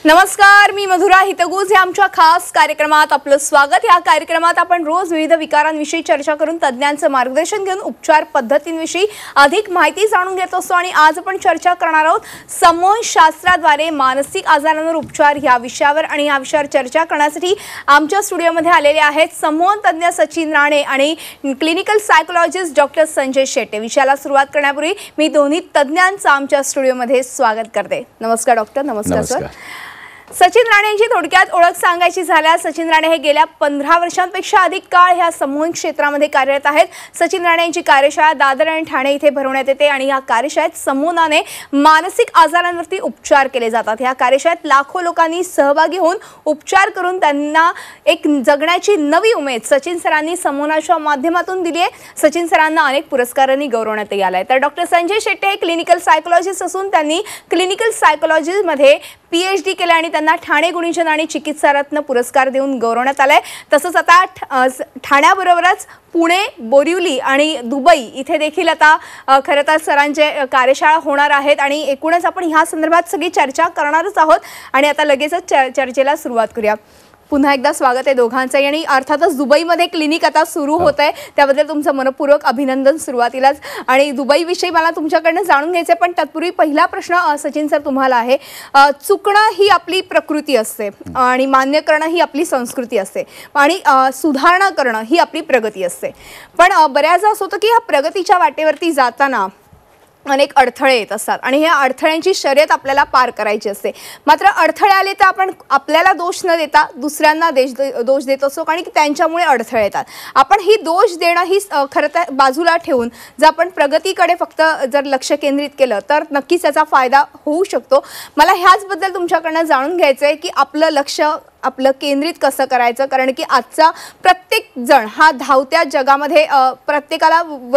नमस्कार, मी मधुरा. हितगुज या आमच्या खास कार्यक्रमात आपलं स्वागत. या कार्यक्रमात आपण रोज विविध विकारांविषयी चर्चा करून तज्ञांचं मार्गदर्शन घेऊन उपचार पद्धतींविषयी अधिक माहिती जाणून घेत असतो. आणि आज आपण चर्चा करणार आहोत संमोहनशास्त्राद्वारे मानसिक आजारांवर उपचार या विषयावर. आणि या विषयावर चर्चा करण्यासाठी आमच्या स्टुडिओमध्ये आलेले आहेत संमोहन तज्ञ सचिन राणे आणि clinical psychologist doctor Sanjay Shette. विषयाला सुरुवात करण्यापूर्वी मी दोन्ही तज्ञांचं आमच्या स्टुडिओमध्ये स्वागत करते. नमस्कार डॉक्टर. नमस्कार सर. सचिन राणे यांची थोडक्यात ओळख सांगायची झाल्यास सचिन राणे हे गेल्या 15 वर्षांपेक्षा अधिक काळ ह्या संमोहन क्षेत्रामध्ये कार्यरत आहेत. सचिन राणे यांची कार्यशाळा दादर आणि ठाणे इथे भरवण्यात येते आणि या कार्यशाळेत संमोहनाने मानसिक आजारांवरती उपचार केले जातात. या कार्यशाळेत लाखो लोकांनी सहभागी होऊन उपचार करून त्यांना एक जगण्याची नवी उमेद सचिन सरांनी संमोहनाच्या माध्यमातून दिली आहे. सचिन सरांना अनेक पुरस्कारांनी गौरवण्यात आलाय. तर डॉक्टर संजय शेट्टे हे क्लिनिकल सायकोलॉजिस्ट असून त्यांनी क्लिनिकल सायकोलॉजीमध्ये PhD केले आणि त्यांना ठाणे गुणीजन आणि चिकित्सा रत्न पुरस्कार देऊन गौरवण्यात आलाय. तसंच आता ठाण्याबरोबरच पुणे, बोरिवली आणि दुबई इथे देखील आता खरं तर सरांचे कार्यशाळा होणार आहेत आणि एकूणच आपण ह्या संदर्भात सगळी चर्चा करणारच आहोत. आणि आता लगेचच चर्चेला सुरुवात करूया. पुन्हा एकदा स्वागत आहे दोघांचं. आणि अर्थातच दुबईमध्ये क्लिनिक आता सुरू होत आहे, त्याबद्दल तुमचं मनपूर्वक अभिनंदन सुरुवातीलाच. आणि दुबईविषयी मला तुमच्याकडनं जाणून घ्यायचं आहे, पण तत्पूर्वी पहिला प्रश्न सचिन सर तुम्हाला आहे. चुकणं ही आपली प्रकृती असते आणि मान्य करणं ही आपली संस्कृती असते आणि सुधारणा करणं ही आपली प्रगती असते. पण बऱ्याचदा असं होतं की ह्या प्रगतीच्या वाटेवरती जाताना अनेक अडथळे येत असतात आणि ह्या अडथळ्यांची शर्यत आपल्याला पार करायची असते. मात्र अडथळे आले तर आपण आपल्याला दोष न देता दुसऱ्यांना दोष देत असतो कारण की त्यांच्यामुळे अडथळे येतात. आपण ही दोष देणं ही खरं तर बाजूला ठेवून जर आपण प्रगतीकडे फक्त जर लक्ष केंद्रित केलं तर नक्कीच याचा फायदा होऊ शकतो. मला ह्याचबद्दल तुमच्याकडनं जाणून घ्यायचं आहे की आपलं लक्ष आपलं केंद्रित कसं करायचं, कारण की आजचा प्रत्येक जण हा धावत्या जगामध्ये प्रत्येकाला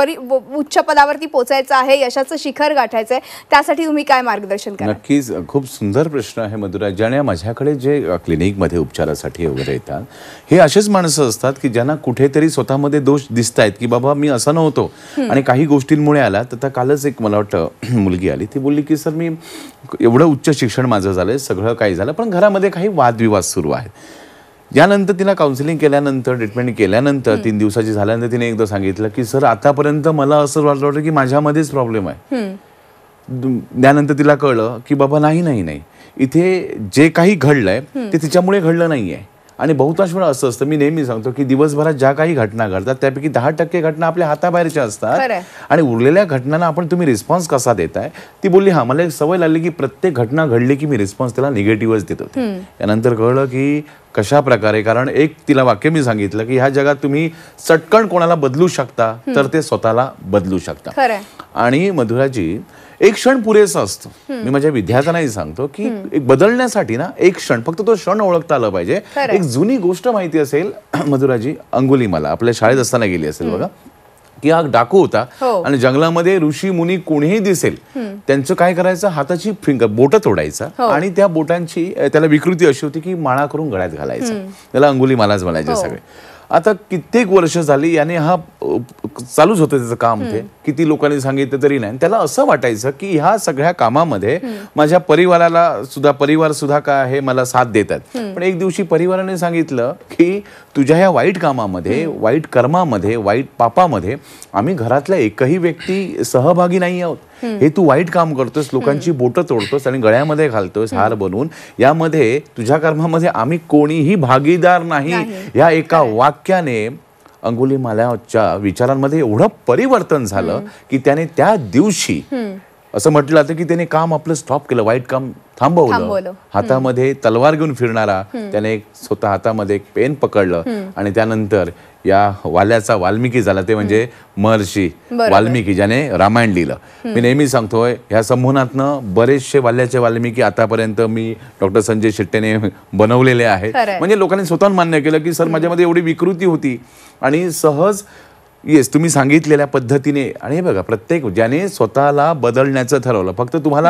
उच्च पदावरती पोचायचं आहे, यशाचं शिखर गाठायचं आहे. त्यासाठी तुम्ही काय मार्गदर्शन करा? नक्कीच खूप सुंदर प्रश्न आहे मधुरा. ज्याने माझ्याकडे जे क्लिनिकमध्ये उपचारासाठी वगैरे येतात हे असेच माणसं असतात की ज्यांना कुठेतरी स्वतःमध्ये दोष दिसत आहेत की बाबा मी असं नव्हतो आणि काही गोष्टींमुळे आला. तर कालच एक मला वाटतं मुलगी आली, ती बोलली की सर मी एवढं उच्च शिक्षण माझं झालंय, सगळं काही झालं, पण घरामध्ये काही वादविवाद सुरू आहेत. यानंतर तिला काउन्सिलिंग केल्यानंतर ट्रीटमेंट केल्यानंतर 3 दिवसाची झाल्यानंतर तिने एकदा सांगितलं की सर आतापर्यंत मला असं वाटलं की माझ्यामध्येच प्रॉब्लेम आहे. त्यानंतर तिला कळलं की बाबा नाही इथे जे काही घडलंय ते तिच्यामुळे घडलं नाहीये. आणि बहुतांश वेळा असं असतं, मी नेहमी सांगतो की दिवसभरात ज्या काही घटना घडतात त्यापैकी 10% घटना आपल्या हाताबाहेरच्या असतात आणि उरलेल्या घटनांना आपण तुम्ही रिस्पॉन्स कसा देताय. ती बोलली हा मला एक सवय लागली की प्रत्येक घटना घडली की मी रिस्पॉन्स त्याला निगेटिव्हच देत होते. यानंतर कळलं की कशा प्रकारे, कारण एक तिला वाक्य मी सांगितलं की ह्या जगात तुम्ही चटकन कोणाला बदलू शकता तर ते स्वतःला बदलू शकता. आणि मधुराजी एक क्षण पुरेसा असतो. मी माझ्या विद्यार्थ्यांनाही सांगतो की एक बदलण्यासाठी ना एक क्षण, फक्त तो क्षण ओळखता आला पाहिजे. एक जुनी गोष्ट माहिती असेल मधुराजी, अंगुलीमाला आपल्या शाळेत असताना गेली असेल बघा, की हा डाकू होता आणि जंगलामध्ये ऋषी मुनी कोणीही दिसेल त्यांचं काय करायचं, हाताची बोटं तोडायचं आणि त्या बोटांची त्याला विकृती अशी होती की माळा करून गळ्यात घालायचं. त्याला अंगुलीमालाच म्हणायचे सगळे. आता कित्येक वर्ष झाली याने हा चालूच होतं त्याचं काम. ते किती लोकांनी सांगितलं तरी नाही. त्याला असं वाटायचं की ह्या सगळ्या कामामध्ये माझ्या परिवार सुद्धा काय आहे मला साथ देतात. पण एक दिवशी परिवाराने सांगितलं की तुझ्या ह्या वाईट कामामध्ये, वाईट कर्मामध्ये, वाईट पापामध्ये आम्ही घरातल्या एकही व्यक्ती सहभागी नाही आहोत. हे तू वाईट काम करतोस, लोकांची बोटं तोडतोस आणि गळ्यामध्ये घालतोस हार बनवून, यामध्ये तुझ्या कर्मामध्ये आम्ही कोणीही भागीदार नाही. या एका वाक्याने अंगुलीमालाच्या विचारांमध्ये एवढं परिवर्तन झालं की त्याने त्या दिवशी असं म्हटलं जातं की त्याने काम आपलं स्टॉप केलं, वाईट काम थांबवलं. हातामध्ये तलवार घेऊन फिरणारा त्याने स्वतः हातामध्ये एक पेन पकडलं आणि त्यानंतर या वाल्याचा वाल्मिकी झाला. ते म्हणजे महर्षी वाल्मिकी, ज्याने रामायण लिहिलं. मी नेहमी सांगतोय ह्या संमोहनातनं बरेचसे वाल्याचे वाल्मिकी आतापर्यंत मी डॉक्टर संजय शेट्टेने बनवलेले आहेत. म्हणजे लोकांनी स्वतःहून मान्य केलं की सर माझ्यामध्ये एवढी विकृती होती आणि सहज येस तुम्ही सांगितलेल्या पद्धतीने. आणि हे बघा, प्रत्येक ज्याने स्वतःला बदलण्याचं ठरवलं, फक्त तुम्हाला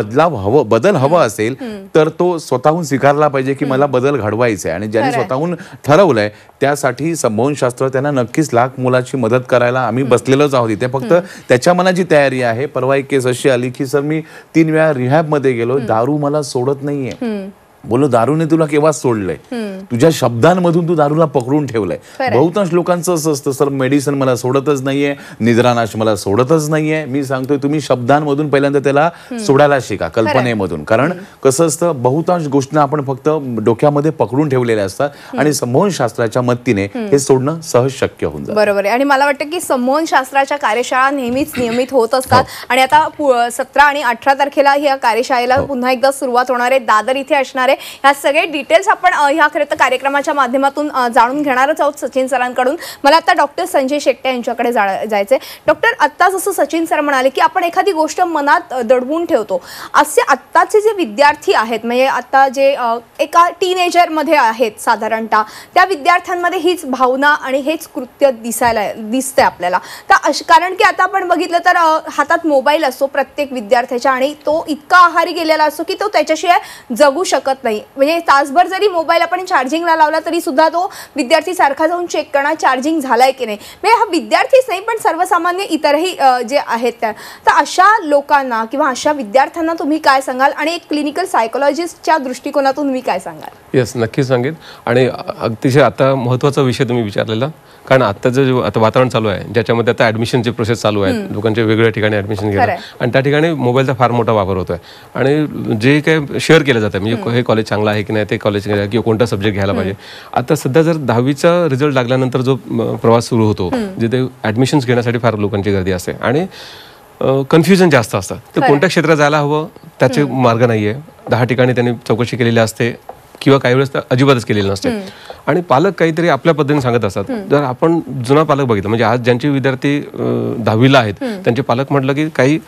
बदल हवा असेल तर तो स्वतःहून स्वीकारला पाहिजे की मला बदल घडवायचा आहे. आणि ज्याने स्वतःहून ठरवलंय त्यासाठी संमोहनशास्त्र त्यांना नक्कीच लाख मुलाची मदत करायला आम्ही बसलेलोच आहोत इथे. फक्त त्याच्या मनाची तयारी आहे. परवा एक केस अशी आली की सर मी 3 वेळा रिहॅबमध्ये गेलो, दारू मला सोडत नाहीये. बोलो दारूने तुला केव्हा सोडलंय, तुझ्या शब्दांमधून तू दारूला पकडून ठेवलंय. बहुतांश लोकांचं असं असतं, सर मेडिसिन मला सोडतच नाहीये, निद्रानाश मला सोडतच नाहीये. मी सांगतोय तुम्ही शब्दांमधून पहिल्यांदा त्याला सोडायला शिका, कल्पनेमधून. कारण कसं असतं, बहुतांश गोष्टी आपण फक्त डोक्यामध्ये पकडून ठेवलेल्या असतात आणि संमोहन शास्त्राच्या मदतीने हे सोडणं सहज शक्य होऊन जातं. बरोबर आहे. आणि मला वाटतं की संमोहन शास्त्राच्या कार्यशाळा नेहमीच नियमित होत असतात. आणि आता 17 आणि 18 तारखेला ह्या कार्यशाळेला पुन्हा एकदा सुरुवात होणार आहे, दादर इथे असणार आहे. ह्या सगळे डिटेल्स आपण ह्या खरं तर कार्यक्रमाच्या माध्यमातून जाणून घेणारच आहोत सचिन सरांकडून. मला आता डॉक्टर संजय शेट्टे यांच्याकडे जायचंय. डॉक्टर, आता जसं सचिन सर म्हणाले की आपण एखादी गोष्ट मनात दडवून ठेवतो, असे आत्ताचे जे विद्यार्थी आहेत, म्हणजे आता जे एका टीनेजर मध्ये आहेत साधारणतः, त्या विद्यार्थ्यांमध्ये हीच भावना आणि हेच कृत्य दिसतंय आपल्याला. तर कारण की आता आपण बघितलं तर हातात मोबाईल असतो प्रत्येक विद्यार्थ्याच्या, आणि तो इतका आहारी गेलेला असतो की तो त्याच्याशिवाय जगू शकत नाही. म्हणजे तासभर जरी मोबाईल आपण चार्जिंगला लावला तरी सुद्धा तो विद्यार्थी सारखा जाऊन चेक करणार चार्जिंग झालाय की नाही. म्हणजे हा विद्यार्थीच नाही पण सर्वसामान्य इतरही जे आहेत त्या. तर अशा लोकांना किंवा अशा विद्यार्थ्यांना तुम्ही काय सांगाल, आणि एक क्लिनिकल सायकोलॉजिस्टच्या दृष्टिकोनातून तुम्ही काय सांगाल? येस, नक्कीच सांगेन. आणि अतिशय आता महत्त्वाचा विषय तुम्ही विचारलेला, कारण आत्ताचं जे आता वातावरण चालू आहे, ज्याच्यामध्ये आता ॲडमिशनचे प्रोसेस चालू आहेत, लोकांचे वेगवेगळ्या ठिकाणी ॲडमिशन घेतात आणि त्या ठिकाणी मोबाईलचा फार मोठा वापर होतोय. आणि जे काही शेअर केलं जातं, म्हणजे हे कॉलेज चांगलं आहे की नाही, ते कॉलेज किंवा कोणता सब्जेक्ट घ्यायला पाहिजे. आता सध्या जर 10वीचा रिझल्ट लागल्यानंतर जो प्रवास सुरू होतो, जिथे ॲडमिशन्स घेण्यासाठी फार लोकांची गर्दी असते आणि कन्फ्युजन जास्त असतं. तर कोणत्या क्षेत्रात जायला हवं त्याचे मार्ग नाही आहे. 10 ठिकाणी त्यांनी चौकशी केलेली असते किंवा काही वेळेस अजिबातच केलेलं नसते. आणि पालक काहीतरी आपल्या पद्धतीने सांगत असतात. जर आपण जुना पालक बघितलं, म्हणजे आज ज्यांचे विद्यार्थी 10वीला आहेत त्यांचे पालक म्हटलं की काही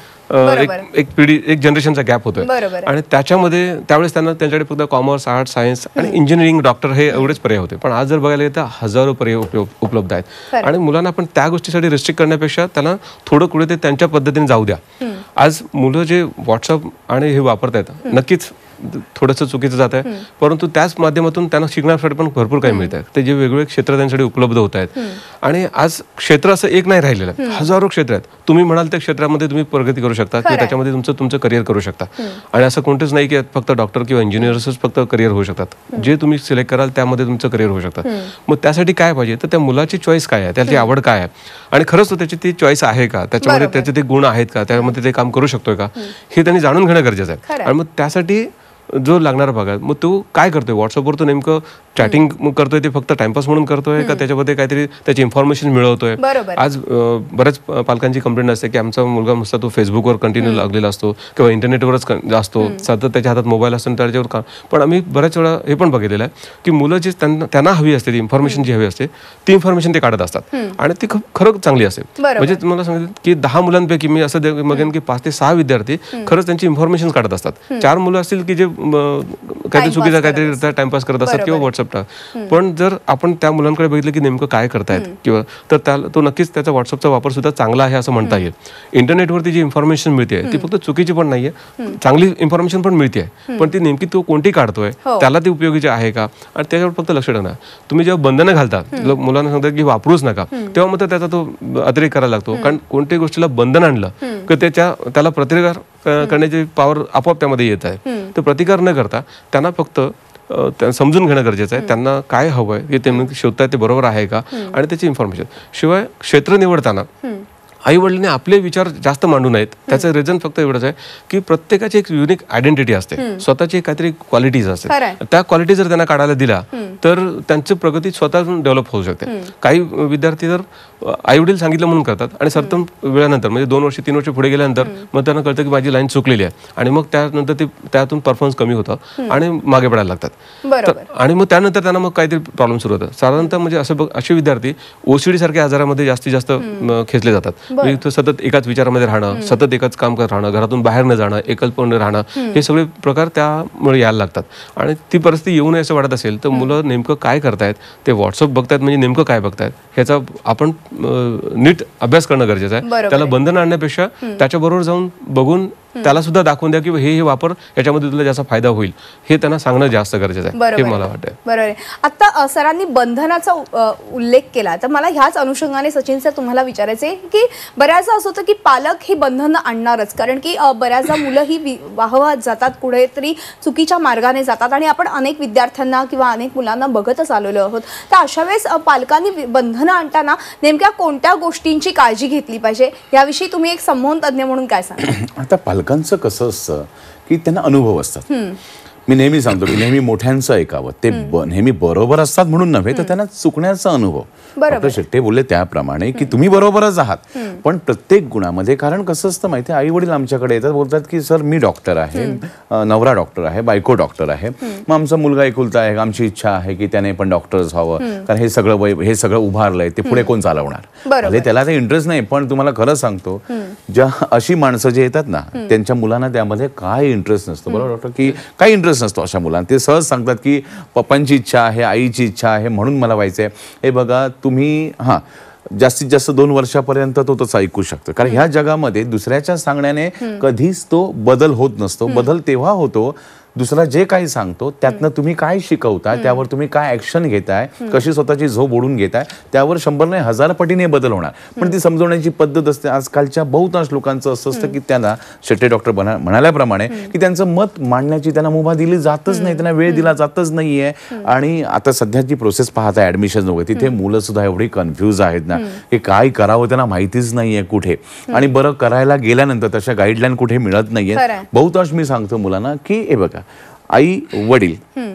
एक पिढी, एक जनरेशनचा गॅप होतोय. आणि त्याच्यामध्ये त्यावेळेस त्यांना त्यांच्याकडे फक्त कॉमर्स, आर्ट्स, सायन्स आणि इंजिनिअरिंग, डॉक्टर हे एवढेच पर्याय होते. पण आज जर बघायला गेलं तर हजारो पर्याय उपलब्ध आहेत. आणि मुलांना आपण त्या गोष्टीसाठी रिस्ट्रिक्ट करण्यापेक्षा त्यांना थोडं कुठे ते त्यांच्या पद्धतीने जाऊ द्या. आज मुलं जे व्हॉट्सअप आणि हे वापरतायत, नक्कीच थोडंसं चुकीचं जात आहे, परंतु त्याच माध्यमातून त्यांना शिकण्यासाठी पण भरपूर काही मिळत आहे. ते जे वेगवेगळे क्षेत्र त्यांच्यासाठी उपलब्ध होत आहेत. आणि आज क्षेत्र असं एक नाही राहिलेलं, हजारो क्षेत्र आहेत. तुम्ही म्हणाल त्या क्षेत्रामध्ये तुम्ही प्रगती करू शकता किंवा त्याच्यामध्ये तुमचं करिअर करू शकता. आणि असं कोणतंच नाही की फक्त डॉक्टर किंवा इंजिनियर्सच फक्त करिअर होऊ शकतात. जे तुम्ही सिलेक्ट कराल त्यामध्ये तुमचं करिअर होऊ शकतं. मग त्यासाठी काय पाहिजे, तर त्या मुलाची चॉईस काय आहे, त्याची आवड काय आहे, आणि खरंच तो त्याची ती चॉईस आहे का, त्याच्यामध्ये त्याचे ते गुण आहेत का, त्यामध्ये ते काम करू शकतोय का, हे त्यांनी जाणून घेणं गरजेचं आहे. आणि मग त्यासाठी जो लागणारा भाग आहे, मग तो काय करतोय, व्हॉट्सअपवर तो नेमकं चॅटिंग करतोय, ते फक्त टाइमपास म्हणून करतोय का त्याच्यामध्ये काहीतरी त्याची इन्फॉर्मेशन मिळवतोय. आज बऱ्याच पालकांची कंप्लेंट असते की आमचा मुलगा नुसता तो फेसबुकवर कंटिन्यू लागलेला असतो किंवा इंटरनेटवरच असतो, सतत त्याच्या हातात मोबाईल असतो त्याच्यावर काम. पण आम्ही बऱ्याच वेळा हे पण बघितलेलं आहे की मुलं जी त्यांना हवी असते, ती इन्फॉर्मेशन जी हवी असते, ती इन्फॉर्मेशन ते काढत असतात आणि ती खरंच चांगली असते. म्हणजे तुम्हाला सांगितलं की 10 मुलांपैकी मी असं बघेन की 5 ते 6 विद्यार्थी खरंच त्यांची इन्फॉर्मेशन काढत असतात. 4 मुलं असतील की जे काहीतरी चुकीचा काहीतरी टाइमपास करत असतात किंवा व्हॉट्सअपला. पण जर आपण त्या मुलांकडे बघितलं की नेमकं काय करतायत किंवा तर तो नक्कीच त्याचा व्हॉट्सअपचा वापर सुद्धा चांगला आहे असं म्हणता येईल. इंटरनेटवरती जी इन्फॉर्मेशन मिळते ती फक्त चुकीची पण नाहीये, चांगली इन्फॉर्मेशन पण मिळते, पण ती नेमकी तो कोणती काढतोय, त्याला ती उपयोगीची आहे का, आणि त्याच्यावर फक्त लक्ष ठेवणार. तुम्ही जेव्हा बंधनं घालता, मुलांना सांगतात की वापरूच नका, तेव्हा मात्र त्याचा तो अतिरेक करायला लागतो. कारण कोणत्याही गोष्टीला बंधन आणलं की त्याला प्रतिकार करण्याची पॉवर आपोआप त्यामध्ये येत आहे. तर प्रतिकार न करता त्यांना फक्त समजून घेणं गरजेचं आहे. त्यांना काय हवंय हे ते शोधताय, ते बरोबर आहे का, आणि त्याची इन्फॉर्मेशन. शिवाय क्षेत्र निवडताना आई वडिलांनी आपले विचार जास्त मांडू नयेत. त्याचं रिझन फक्त एवढंच आहे की प्रत्येकाची एक युनिक आयडेंटिटी असते, स्वतःची काहीतरी क्वालिटीज असते. त्या क्वालिटी जर त्यांना काढायला दिला तर त्यांची प्रगती स्वतःहून डेव्हलप होऊ शकते. काही विद्यार्थी जर आई वडील सांगितलं म्हणून करतात आणि सर्टन वेळानंतर, म्हणजे 2 वर्ष 3 वर्ष पुढे गेल्यानंतर मग त्यांना कळतं की माझी लाईन चुकलेली आहे, आणि मग त्यानंतर ते त्यातून परफॉर्मन्स कमी होतं आणि मागे पडायला लागतात. आणि मग त्यानंतर त्यांना मग काहीतरी प्रॉब्लेम सुरू होतात. साधारणतः म्हणजे असे विद्यार्थी OCD सारख्या आजारामध्ये जास्तीत जास्त खेचले जातात. म्हणजे सतत एकाच विचारामध्ये राहणं, सतत एकाच काम करत राहणं, घरातून बाहेर न जाणं, एकलपणे राहणं, हे सगळे प्रकार त्यामुळे यायला लागतात. आणि ती परिस्थिती येऊ नये असं वाटत असेल तर मुलं नेमकं काय करतायत, ते व्हॉट्सअप बघतायत म्हणजे नेमकं काय बघतायत ह्याचा आपण नीट अभ्यास करणं गरजेचं आहे. त्याला बंधन आणण्यापेक्षा त्याच्याबरोबर जाऊन बघून त्याला सुद्धा दाखवून द्या की हे वापर, याच्यामध्ये तुला जास्त फायदा होईल, हे त्यांना सांगणं जास्त गरजेचं आहे, हे मला वाटतं. बरोबर आहे. आता सरांनी बंधनाचा उल्लेख केला, तर मला ह्याच अनुषंगाने सचिन सर तुम्हाला विचारायचे की बऱ्याचदा असं होतं की पालक ही बंधनं आणणारच, कारण की बऱ्याचदा मुलं ही वाहवात जातात, कुठेतरी चुकीच्या मार्गाने जातात आणि आपण अनेक विद्यार्थ्यांना किंवा अनेक मुलांना बघतच आलेलो आहोत. तर अशा वेळेस पालकांनी बंधनं आणताना नेमक्या कोणत्या गोष्टींची काळजी घेतली पाहिजे, याविषयी तुम्ही एक संमोहन तज्ज्ञ म्हणून काय सांगा? आता पालकांचं कसं असतं की त्यांना अनुभव असतात. मी नेहमी सांगतो की नेहमी मोठ्यांचं ऐकावं. ते नेहमी बरोबर असतात म्हणून नव्हे, तर त्यांना चुकण्याचा अनुभव. डॉक्टर शेट्टे बोलले त्याप्रमाणे की तुम्ही बरोबरच आहात, पण प्रत्येक गुणामध्ये, कारण कसं असतं माहिती आहे, आई वडील आमच्याकडे येतात, बोलतात की सर मी डॉक्टर आहे, नवरा डॉक्टर आहे, बायको डॉक्टर आहे, मग आमचा मुलगा एकुलता आहे, आमची इच्छा आहे की त्याने पण डॉक्टरच व्हावं, कारण हे सगळं उभारलंय, ते पुढे कोण चालवणार, भले त्याला ते इंटरेस्ट नाही. पण तुम्हाला खरं सांगतो, ज्या अशी माणसं जे येतात ना, त्यांच्या मुलांना त्यामध्ये काय इंटरेस्ट नसतो. बरोबर डॉक्टर, की काय इंटरेस्ट नसतो अशा मुलांना. ते सहज सांगतात की पप्पांची इच्छा आहे, आईची इच्छा आहे, म्हणून मला व्हायचंय. हे बघा तुम्ही जास्तीत जास्त 2 वर्षापर्यंत तो तसं ऐकू शकतो, कारण ह्या जगामध्ये दुसऱ्याच्या सांगण्याने कधीच तो बदल होत नसतो. बदल तेव्हा होतो दुसरा जे काही सांगतो त्यातनं तुम्ही काय शिकवताय, त्यावर तुम्ही काय ऍक्शन घेताय, कशी स्वतःची झोप ओढून घेताय, त्यावर 100 नाही 1000 पटीने बदल होणार. पण ती समजवण्याची पद्धत असते. आजकालच्या बहुतांश लोकांचं असं असतं की त्यांना शेट्टे डॉक्टर म्हणाल्याप्रमाणे की त्यांचं मत मांडण्याची त्यांना मुभा दिली जातच नाही, त्यांना वेळ दिला जातच नाहीये. आणि आता सध्याची प्रोसेस पाहता ऍडमिशन वगैरे, तिथे मुलं सुद्धा एवढी कन्फ्यूज आहेत ना की काय करावं त्यांना माहितीच नाहीये कुठे. आणि बरं करायला गेल्यानंतर तशा गाईडलाईन कुठे मिळत नाहीये. बहुतांश मी सांगतो मुलांना की हे बघा, आई वडील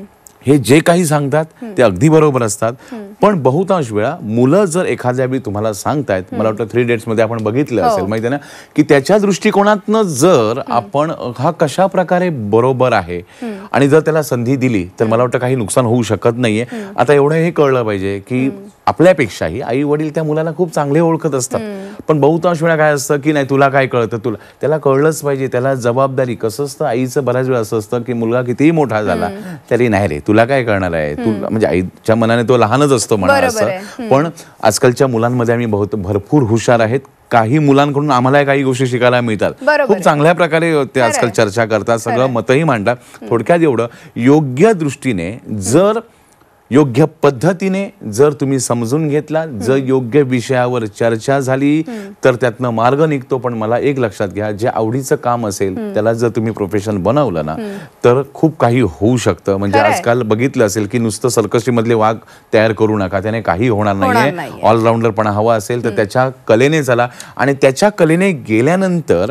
हे जे काही सांगतात ते अगदी बरोबर असतात, पण बहुतांश वेळा मुलं जर एखाद्या वेळी तुम्हाला सांगतायत, मला वाटतं 3 डेट्स मध्ये आपण बघितलं असेल, माहिती आहे ना, की त्याच्या दृष्टिकोनातनं जर आपण हा कशा प्रकारे बरोबर आहे आणि जर त्याला संधी दिली तर मला वाटतं काही नुकसान होऊ शकत नाहीये. आता एवढं हे कळलं पाहिजे की आपल्यापेक्षाही आई वडील त्या मुलाला खूप चांगले ओळखत असतात, पण बहुतांश वेळा काय असतं की नाही तुला काय कळतं, तुला त्याला कळलंच पाहिजे, त्याला जबाबदारी. कसं असतं, आईचं बऱ्याच वेळा असं असतं की मुलगा कितीही मोठा झाला तरी नाही रे तुला काय करणार आहे, तू म्हणजे आईच्या मनाने तो लहानच असतो म्हणा असं. पण आजकालच्या मुलांमध्ये आम्ही भरपूर हुशार आहेत. काही मुलांकडून आम्हाला काही गोष्टी शिकायला मिळतात, खूप चांगल्या प्रकारे ते आजकाल चर्चा करतात, सगळं मतही मांडतात. थोडक्यात एवढं, योग्य दृष्टीने जर योग्य पद्धतीने जर तुम्ही समजून घेतला, जर योग्य विषयावर चर्चा झाली तर त्यातनं मार्ग निघतो. पण मला एक लक्षात घ्या, जे आवडीचं काम असेल त्याला जर तुम्ही प्रोफेशन बनवलं ना तर खूप काही होऊ शकतं. म्हणजे आजकाल बघितलं असेल की नुसतं सर्कशीमधले वाघ तयार करू नका, त्याने काही होणार नाहीये. ऑलराऊंडरपणा हवा असेल तर त्याच्या कलेने चला, आणि त्याच्या कलेने गेल्यानंतर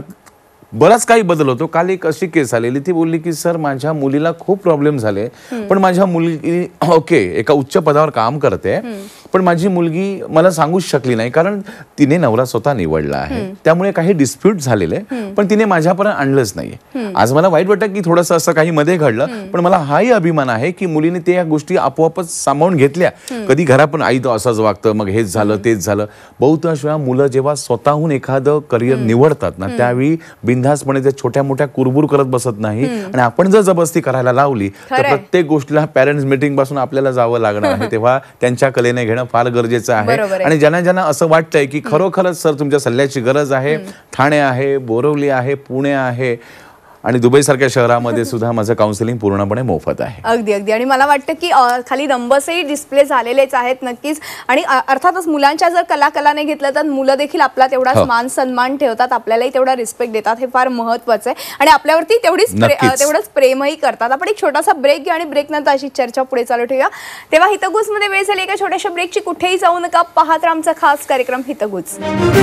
बराच काही बदल होतो. काल एक अशी केस आलेली, ती बोलली की सर माझ्या मुलीला खूप प्रॉब्लेम झाले, पण माझ्या मुलगी ओके एका उच्च पदावर काम करते, पण माझी मुलगी मला सांगूच शकली नाही, कारण तिने नवरा स्वतः निवडला आहे, त्यामुळे काही डिस्प्यूट झालेले, पण तिने माझ्यापर्यंत आणलंच नाहीये. आज मला वाईट वाटतं की थोडंसं असं काही मध्ये घडलं, पण मला हाही अभिमान आहे की मुलीने त्या गोष्टी आपोआपच सांभाळून घेतल्या. कधी घरात पण आई तो असंच वागतं, मग हेच झालं तेच झालं. बहुतांश वेळा मुलं जेव्हा स्वतःहून एखादं करिअर निवडतात ना, त्यावेळी बिनधास्तपणे त्या छोट्या मोठ्या कुरबुर करत बसत नाही. आणि आपण जर जबरदस्ती करायला लावली तर प्रत्येक गोष्टीला पॅरेंट्स मीटिंग पासून आपल्याला जावं लागणार आहे. तेव्हा त्यांच्या कलेने घेणं फार गरजेचं आहे. आणि ज्यांना ज्यांना असं वाटतंय की खरोखरच सर तुमच्या सल्ल्याची गरज आहे, ठाणे आहे, बोरिवली आहे, पुणे आहे आणि दुबई सारख्या शहरामध्ये सुद्धा माझं काउन्सिलिंग पूर्णपणे मोफत आहे. अगदी अगदी. आणि मला वाटतं की खाली नंबर्सही डिस्प्ले झालेलेच आहेत नक्कीच. आणि अर्थातच मुलांच्या जर कलाने घेतलं तर मुलं देखील आपला तेवढाच मान सन्मान ठेवतात, आपल्यालाही तेवढा रिस्पेक्ट देतात, हे फार महत्वाचं आहे. आणि आपल्यावरती तेवढंच प्रेमही करतात. आपण एक छोटासा ब्रेक घेऊ आणि ब्रेक नंतर अशी चर्चा पुढे चालू ठेवूया. तेव्हा हितगुज मध्ये वेळ झाली एका छोट्याशा ब्रेकची. कुठेही जाऊ नका, पाहत राहा आमचा खास कार्यक्रम हितगुज.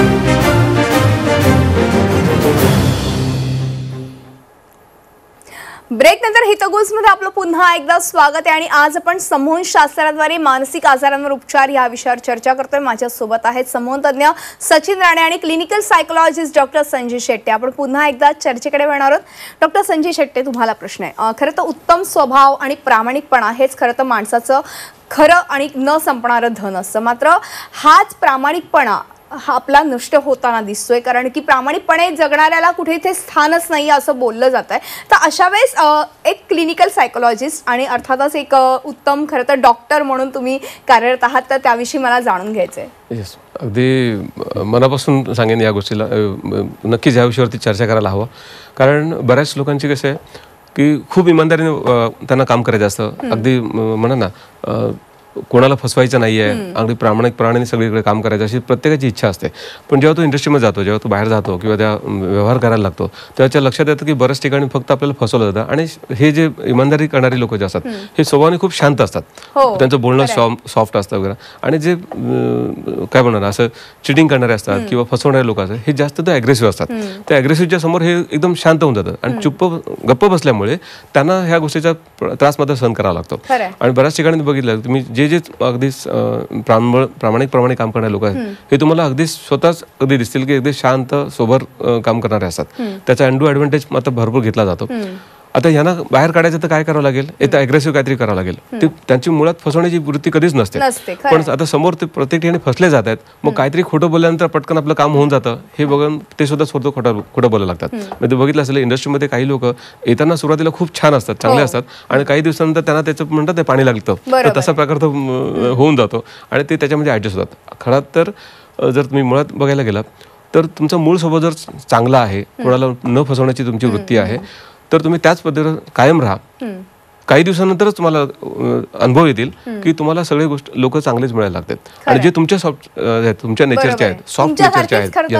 ब्रेक नंतर हितगुज मध्ये आपलं पुन्हा एकदा स्वागत आहे. आणि आज आपण समूह शास्त्राद्वारे मानसिक आजारांवर उपचार या विषयावर चर्चा करतोय. माझ्यासोबत आहेत समूह तज्ञ सचिन राणे आणि clinical psychologist doctor Sanjay Shette. आपण पुन्हा एकदा चर्चेकडे वळणार आहोत. डॉक्टर संजय शेट्टे, तुम्हाला प्रश्न आहे. खरं तर उत्तम स्वभाव आणि प्रामाणिकपणा हेच खरं तर माणसाचं खरं आणि न संपणारं धन असतं. मात्र हाच प्रामाणिकपणा हा आपला नष्ट होताना दिसतोय, कारण की प्रामाणिकपणे जगणाऱ्याला कुठे इथे स्थानच नाही असं बोललं जात आहे. तर अशा वेळेस एक क्लिनिकल सायकोलॉजिस्ट आणि अर्थातच एक उत्तम खरं तर डॉक्टर म्हणून तुम्ही कार्यरत आहात, तर त्याविषयी मला जाणून घ्यायचंय. अगदी मनापासून सांगेन या गोष्टीला, नक्कीच या विषयावरती चर्चा करायला हवं. कारण बऱ्याच लोकांची कसं आहे की खूप इमानदारीने त्यांना काम करायचं असतं. अगदी म्हणा ना, कोणाला फसवायचं नाहीये, अगदी प्रामाणिकपणाने सगळीकडे काम करायचं अशी प्रत्येकाची इच्छा असते. पण जेव्हा तो इंडस्ट्रीमध्ये जातो, जेव्हा तो बाहेर जातो किंवा त्या व्यवहार करायला लागतो, तेव्हा त्याच्या लक्षात येतं की बऱ्याच ठिकाणी फक्त आपल्याला फसवलं जातं. आणि हे जे इमानदारी करणारी लोक जे असतात हे स्वभावाने खूप शांत असतात, त्यांचं बोलणं सॉफ्ट असतं वगैरे. आणि जे काय म्हणणार असं चिटिंग करणारे असतात किंवा फसवणारे लोक असतात हे जास्त अग्रेसिव्ह असतात. त्या अग्रेसिव्हच्या समोर हे एकदम शांत होऊन जातं आणि गप्प बसल्यामुळे त्यांना ह्या गोष्टीचा त्रास मात्र सहन करावा लागतो. आणि बऱ्याच ठिकाणी बघितलं तुम्ही, जे अगदी प्रामाणिकप्रमाणे काम करणारे लोक आहेत हे तुम्हाला अगदी स्वतःच अगदी दिसतील की अगदी शांत सोबर काम करणारे असतात. त्याचा अनडू ऍडव्हान्टेज मात्र भरपूर घेतला जातो. आता यांना बाहेर काढायचं तर काय करावं लागेल, इथं अग्रेसिव्ह काहीतरी करावं लागेल. ते त्यांची मुळात फसवण्याची वृत्ती कधीच नसते. पण आता समोर ते प्रत्येक ठिकाणी फसले जात आहेत, मग काहीतरी खोटं बोलल्यानंतर पटकन आपलं काम होऊन जातं हे बघून ते सुद्धा स्वतः खोटं बोलायला लागतात. म्हणजे बघितलं असेल इंडस्ट्रीमध्ये काही लोक येताना सुरुवातीला खूप छान असतात, चांगले असतात, आणि काही दिवसानंतर त्यांना त्याचं म्हणतात ते पाणी लागतं, तर तसा प्रकार तो होऊन जातो आणि ते त्याच्यामध्ये ऍडजस्ट होतात. खरं तर जर तुम्ही मुळात बघायला गेलात तर तुमचा मूळ स्वभाव जर चांगला आहे, कोणाला न फसवण्याची तुमची वृत्ती आहे, तर तुम्ही त्याच पद्धतीने कायम राहा. काही दिवसानंतरच तुम्हाला अनुभव येतील की तुम्हाला सगळे गोष्टी लोक चांगलेच मिळायला लागतात. आणि जे तुमच्या नेचरचे आहेत, सॉफ्ट नेचरचे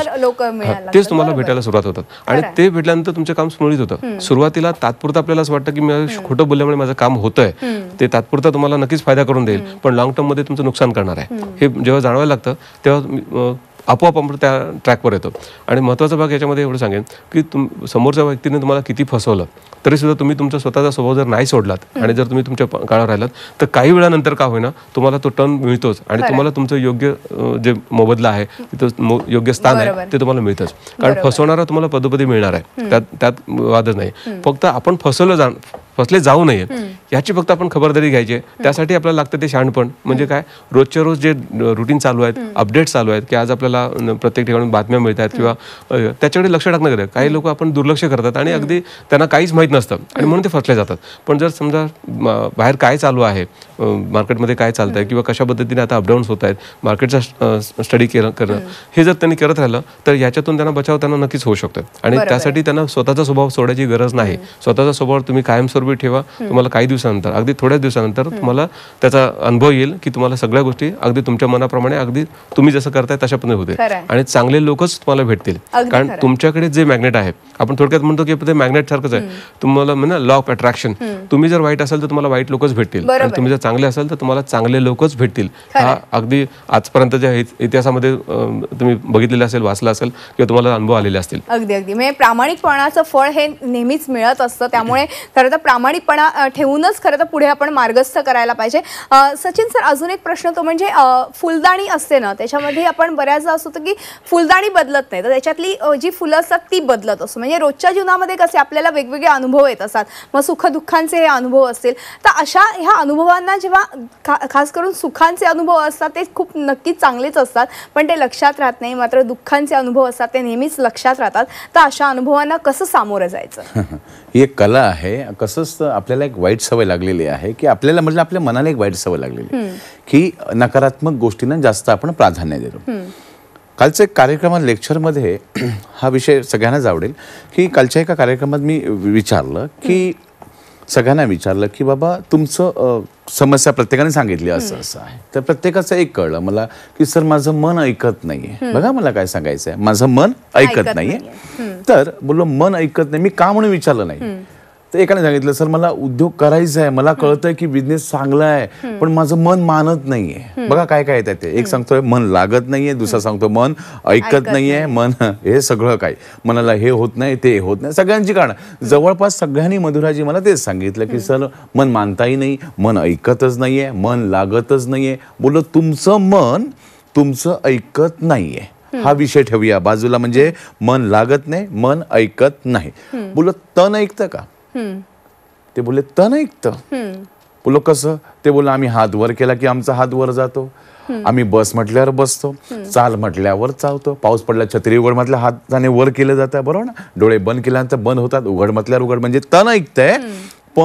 आहेत, तेच तुम्हाला भेटायला सुरुवात होतात. आणि ते भेटल्यानंतर तुमचं काम सुरळीत होतं. सुरुवातीला तात्पुरतं आपल्याला असं वाटतं की मी खोटं बोलल्यामुळे माझं काम होतंय, ते तात्पुरतं तुम्हाला नक्कीच फायदा करून देईल, पण लॉंग टर्म मध्ये तुमचं नुकसान करणार आहे. हे जेव्हा जाणवायला लागतं तेव्हा आपोआप आपण त्या ट्रॅकवर येतो. आणि महत्त्वाचा भाग याच्यामध्ये एवढं सांगेन की समोरच्या व्यक्तीने तुम्हाला किती फसवलं तरी सुद्धा तुम्ही तुमचा स्वतःचा स्वभाव जर नाही सोडलात आणि जर तुम्ही तुमच्या काळावर राहिलात तर काही वेळानंतर का होईना तुम्हाला तो टर्न मिळतोच आणि तुम्हाला तुमचं योग्य जे मोबदला आहे तिथं योग्य स्थान आहे ते तुम्हाला मिळतंच. कारण फसवणारा तुम्हाला पदोपदी मिळणार आहे, त्यात वादच नाही. फक्त आपण फसले जाऊ नये याची फक्त आपण खबरदारी घ्यायची. त्यासाठी आपल्याला लागतं ते शहाणपण. म्हणजे काय, रोजच्या रोज जे रुटीन चालू आहेत, अपडेट चालू आहेत की आज आपल्याला प्रत्येक ठिकाणी बातम्या मिळतात किंवा त्याच्याकडे लक्ष टाकणं गरज. काही लोक आपण दुर्लक्ष करतात आणि अगदी त्यांना काहीच माहीत नसतं आणि म्हणून ते फसले जातात. पण जर समजा बाहेर काय चालू आहे, मार्केटमध्ये काय चालत आहे किंवा कशा पद्धतीने आता अपडाऊन्स होत आहेत, मार्केटचा स्टडी करणं हे जर त्यांनी करत राहिलं तर याच्यातून त्यांना बचाव त्यांना नक्कीच होऊ शकतो. आणि त्यासाठी त्यांना स्वतःचा स्वभाव सोडायची गरज नाही. स्वतःचा स्वभाव तुम्ही कायमस्वरूपी ठेवा. तुम्हाला काही दिवसानंतर, अगदी थोड्याच दिवसानंतर तुम्हाला त्याचा अनुभव येईल की तुम्हाला सगळ्या गोष्टी अगदी तुमच्या मनाप्रमाणे अगदी तुम्ही जसं करताय तशा पद्धतीने होते आणि चांगले लोकच तुम्हाला भेटतील. कारण तुमच्याकडे जे मॅग्नेट आहे, आपण थोडक्यात म्हणतो की ते मॅग्नेट सारखंच आहे. तुम्हाला म्हणजे लॉ ऑफ अट्रॅक्शन, तुम्ही जर वाईट असाल तर तुम्हाला वाईट लोकच भेटतील आणि तुम्ही जर चांगले असाल तर तुम्हाला चांगले लोकच भेटतील. हा अगदी आजपर्यंतच्या इतिहासामध्ये तुम्ही बघितलेलं असेल, वाचलं असेल किंवा तुम्हाला अनुभव आलेले असतील. अगदी अगदी म्हणजे प्रामाणिकपणाचं फळ हे नेहमीच मिळत असतं. त्यामुळे खरं तर प्रामाणिकपणा ठेवूनच खरं तर पुढे आपण मार्गस्थ करायला पाहिजे. सचिन सर, अजून एक प्रश्न तो म्हणजे फुलदाणी असते ना, त्याच्यामध्ये आपण बऱ्याचदा असं होतं की फुलदाणी बदलत नाही तर त्याच्यातली जी फुलं असतात ती बदलत असतो. म्हणजे रोजच्या जीवनामध्ये कसे आपल्याला वेगवेगळे अनुभव येत असतात, मग सुखदुःखांचे हे अनुभव असतील, तर अशा ह्या अनुभवांना जेव्हा खास करून सुखांचे अनुभव असतात ते खूप नक्कीच चांगलेच असतात पण ते लक्षात राहत नाही, मात्र दुःखांचे अनुभव असतात ते नेहमीच लक्षात राहतात. तर अशा अनुभवांना कसं सामोरं जायचं? ही एक कला आहे. कसं असतं, आपल्याला एक वाईट सवय लागलेली आहे की आपल्याला म्हणजे आपल्या मनाला एक वाईट सवय लागलेली की नकारात्मक गोष्टींना जास्त आपण प्राधान्य देतो. कालच्या एक कार्यक्रमात लेक्चरमध्ये हा विषय सगळ्यांनाच आवडेल की कालच्या एका कार्यक्रमात मी विचारलं की सगळ्यांना विचारलं की बाबा तुमचं समस्या प्रत्येकाने सांगितली असं असं आहे. तर प्रत्येकाचं एक कळलं मला की सर माझं मन ऐकत नाहीये. बघा मला काय सांगायचं आहे, माझं मन ऐकत नाहीये. तर बोललो मन ऐकत नाही, मी का म्हणून विचारलं नाही. तर एकाने सांगितलं सर मला उद्योग करायचा आहे, मला कळतंय की बिझनेस चांगला आहे पण माझं मन मानत नाहीये. बघा काय काय येतात ते. एक सांगतोय मन लागत नाहीये, दुसरा सांगतो मन ऐकत नाहीये, मन हे सगळं काय, मनाला हे होत नाही ते होत नाही. सगळ्यांची कारण जवळपास सगळ्यांनी मधुराजी मला तेच सांगितलं की सर मन मानताही नाही, मन ऐकतच नाहीये, मन लागतच नाहीये. बोललो तुमचं मन तुमचं ऐकत नाहीये हा विषय ठेवूया बाजूला. म्हणजे मन लागत नाही, मन ऐकत नाही. बोललो तन ऐकतं का? ते बोलले तन ऐकतं. बोलो कसं? ते बोललं आम्ही हात वर केला की आमचा हात वर जातो, आम्ही बस म्हटल्यावर बसतो, चाल म्हटल्यावर चालतो, पाऊस पडला छत्री उघड म्हटल्या हाताने वर केलं जातं, बरोबर ना. डोळे बंद केल्यानंतर बंद होतात, उघड म्हटल्यावर उघड. म्हणजे तन ऐकतंय पण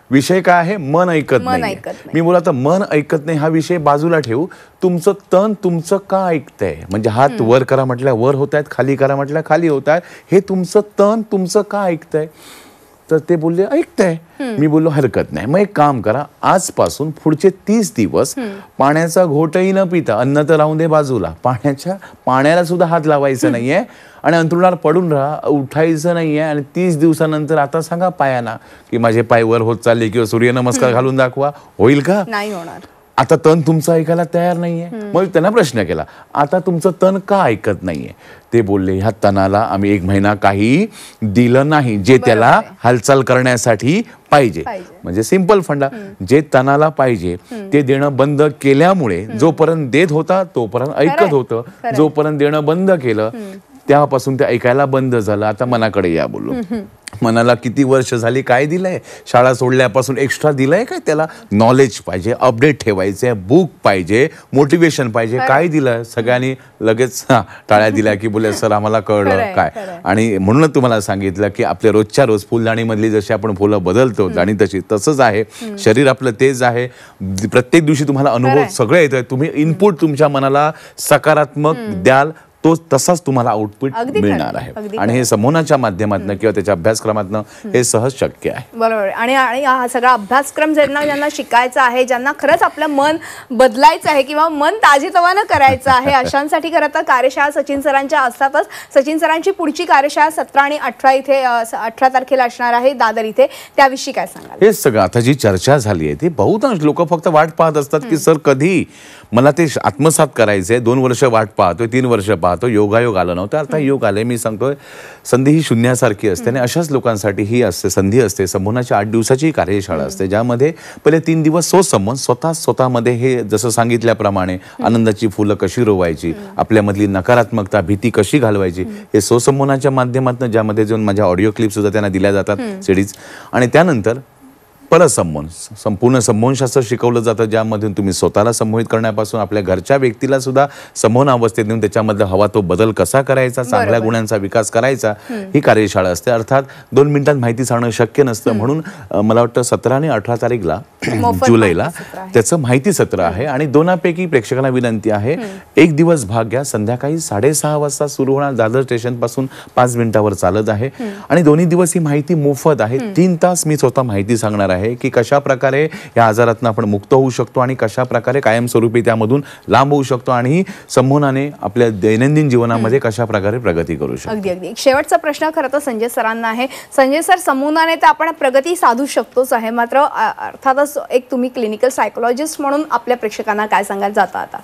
विषय काय आहे? मन ऐकत नाही. मी बोला तर मन ऐकत नाही हा विषय बाजूला ठेवू, तुमचं तन तुमचं का ऐकतंय? म्हणजे हात वर करा म्हटल्या वर होत आहेत, खाली करा म्हटल्या खाली होत आहेत, हे तुमचं तन तुमचं का ऐकतंय? तर ते बोलले ऐकतंय. मी बोललो हरकत नाही, मग एक काम करा, आजपासून पुढचे 30 दिवस पाण्याचा घोटही न पिता, अन्न तर राहून दे बाजूला, पाण्याला सुद्धा हात लावायचा नाहीये आणि अंथरुणावर पडून राहा, उठायचं नाहीये. आणि 30 दिवसानंतर आता सांगा पायांना की माझे पाय वर होत चालले किंवा सूर्यनमस्कार घालून दाखवा. होईल का? नाही होणार. आता तन तुमचं ऐकायला तयार नाहीये. मग त्यांना प्रश्न केला, आता तुमचं तन का ऐकत नाहीये? ते बोलले ह्या तनाला आम्ही 1 महिना काही दिलं नाही जे त्याला हालचाल करण्यासाठी पाहिजे. म्हणजे सिंपल फंडा, जे तनाला पाहिजे ते देणं बंद केल्यामुळे जोपर्यंत देत होता तोपर्यंत ऐकत होतं, जोपर्यंत देणं बंद केलं तेव्हापासून ते ऐकायला बंद झालं. आता मनाकडे या बोललो. मनाला किती वर्ष झाली काय दिलंय? शाळा सोडल्यापासून एक्स्ट्रा दिलंय काय? त्याला नॉलेज पाहिजे, अपडेट ठेवायचे, बुक पाहिजे, मोटिवेशन पाहिजे. काय दिलं? सगळ्यांनी लगेच टाळ्या दिल्या की बोले सर आम्हाला कळलं काय. आणि म्हणूनच तुम्हाला सांगितलं की आपल्या रोजच्या रोज फुलदाणीमधली जशी आपण फुलं बदलतो आणि तसंच आहे शरीर आपलं तेच आहे. प्रत्येक दिवशी तुम्हाला अनुभव सगळे येतोय. तुम्ही इनपुट तुमच्या मनाला सकारात्मक द्याल तो तसाच तुम्हाला आउटपुट मिळणार आहे. आणि हे समूहाच्या माध्यमातून किंवा त्याच्या अभ्यासक्रमातून हे सहज शक्य आहे. बरोबर. आणि हा सगळा अभ्यासक्रम ज्यांना शिकायचा आहे, ज्यांना खरंच आपलं मन बदलायचं आहे किंवा मन ताजेतवानं करायचं आहे, अशांसाठी खरं तर कार्यशाळा सचिन सरांच्या असतातच. सचिन सरांची पुढची कार्यशाळा 17 आणि 18 इथे 18 तारखेला असणार आहे दादर इथे. त्याविषयी काय सांगाल? हे सगळं आता जी चर्चा झाली आहे ती बहुतांश लोक फक्त वाट पाहत असतात की सर कधी मला ते आत्मसात करायचंय. 2 वर्ष वाट पाहतोय, 3 वर्ष पाहतो, योगायोग आलं नव्हतं, आता योग आले. मी सांगतोय संधी ही शून्यासारखी असते आणि अशाच लोकांसाठी ही असते संधी असते. संबोधनाची 8 दिवसाची कार्यशाळा असते ज्यामध्ये पहिले 3 दिवस स्वतःमध्ये हे जसं सांगितल्याप्रमाणे आनंदाची फुलं कशी रोवायची, आपल्यामधली नकारात्मकता भीती कशी घालवायची, हे स्वसंबोधनाच्या माध्यमातून ज्यामध्ये जाऊन माझ्या ऑडिओ क्लिप सुद्धा त्यांना दिल्या जातात सीडीज. आणि त्यानंतर परसंबोधन, संपूर्ण संमोहनशास्त्र शिकवलं जातं ज्यामधून तुम्ही स्वतःला संमोहित करण्यापासून आपल्या घरच्या व्यक्तीला सुद्धा संमोहन अवस्थेत नेऊन त्याच्यामधला हवा तो बदल कसा करायचा, चांगल्या गुणांचा विकास करायचा, ही कार्यशाळा असते. अर्थात 2 मिनिटात माहिती सांगणं शक्य नसतं म्हणून मला वाटतं 17 आणि 18 तारीखला जुलैला त्याचं माहिती सत्र आहे. आणि दोनापैकी प्रेक्षकांना विनंती आहे, 1 दिवस भाग घ्या. संध्याकाळी 6:30 वाजता सुरू होणार, दादर स्टेशन पासून 5 मिनिटावर चालत आहे. आणि दोन्ही दिवस ही माहिती मोफत आहे. 3 तास मी स्वतः माहिती सांगणार आहे की कशा प्रकारे या आजारातून आपण मुक्त होऊ शकतो आणि कशा प्रकारे कायमस्वरूपी त्यामधून लांब होऊ शकतो आणि संमोहनाने आपल्या दैनंदिन जीवनामध्ये कशा प्रकारे प्रगती करू शकतो. अगदी अगदी. शेवटचा प्रश्न खरं तर संजय सरांना आहे. संजय सर, संमोहनाने तर आपण प्रगती साधू शकतोच आहे, मात्र अर्थातच एक तुम्ही क्लिनिकल सायकोलॉजिस्ट म्हणून आपल्या प्रेक्षकांना काय सांगायला जाता? आता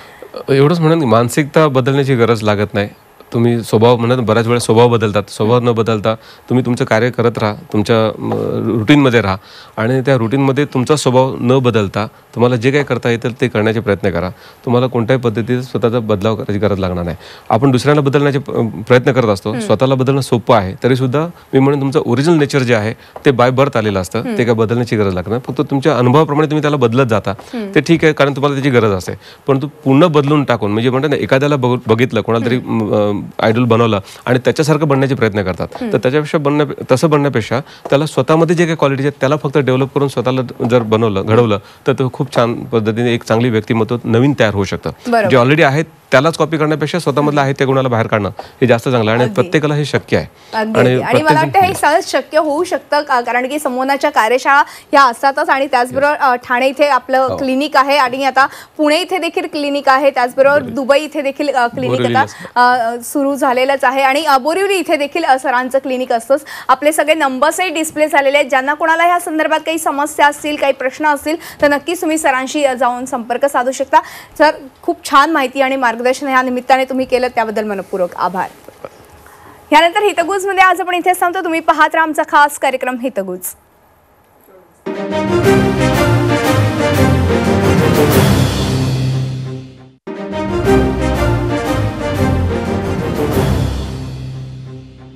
एवढंच म्हणून मानसिकता बदलण्याची गरज लागत नाही. तुम्ही स्वभाव म्हणत बऱ्याच वेळा स्वभाव बदलतात, स्वभाव न बदलता तुम्ही तुमचं कार्य करत राहा, तुमच्या रुटीनमध्ये राहा आणि त्या रुटीनमध्ये तुमचा स्वभाव न बदलता तुम्हाला जे काही करता येतं ते करण्याचे प्रयत्न करा. तुम्हाला कोणत्याही पद्धतीत स्वतःचा बदलाव करायची गरज लागणार नाही. आपण दुसऱ्याला बदलण्याचे प्रयत्न करत असतो, स्वतःला बदलणं सोपं आहे तरीसुद्धा मी म्हणून तुमचं ओरिजिनल नेचर जे आहे ते बाय बर्थ आलेलं असतं, ते काय बदलण्याची गरज लागणार नाही. फक्त तुमच्या अनुभवाप्रमाणे तुम्ही त्याला बदलत जाता ते ठीक आहे, कारण तुम्हाला त्याची गरज असते. परंतु पूर्ण बदलून टाकून म्हणजे म्हणतात ना, एखाद्याला बघितलं कोणाला तरी आयडॉल बनवलं आणि त्याच्यासारखं बनण्याचे प्रयत्न करतात, तर त्याच्यापेक्षा तसं बनण्यापेक्षा त्याला स्वतःमध्ये जे काही क्वालिटीज आहेत त्याला फक्त डेव्हलप करून स्वतःला जर घडवलं तर तो खूप छान पद्धतीने एक चांगली व्यक्तिमत्व नवीन तयार होऊ शकतं. जे ऑलरेडी आहेत त्यालाच कॉपी करण्यापेक्षा स्वतःमधलं आहे त्या गुणाला बाहेर काढणं हे जास्त चांगलं आहे आणि प्रत्येकाला हे शक्य आहे. आणि मला वाटतं हे सहज शक्य होऊ शकतं कारण की संमोहनाच्या कार्यशाळा ह्या असतातच. आणि त्याचबरोबर ठाणे इथे आपलं क्लिनिक आहे आणि आता पुणे इथे देखील क्लिनिक आहे, त्याचबरोबर दुबई इथे देखील क्लिनिक आता सुरू झालेलंच आहे आणि बोरिवली इथे देखील सरांचं क्लिनिक असतंच. आपले सगळे नंबर्सही डिस्प्ले झालेले आहेत. ज्यांना कोणाला ह्या संदर्भात काही समस्या असतील, काही प्रश्न असतील तर नक्कीच तुम्ही सरांशी जाऊन संपर्क साधू शकता. सर, खूप छान माहिती आणि मार्गदर्शन या निमित्ताने तुम्ही केलं त्याबद्दल मनपूर्वक आभार. यानंतर हितगुज मध्ये आज आपण इथेच थांबतो. तुम्ही पाहत राहा आमचा खास कार्यक्रम हितगुज.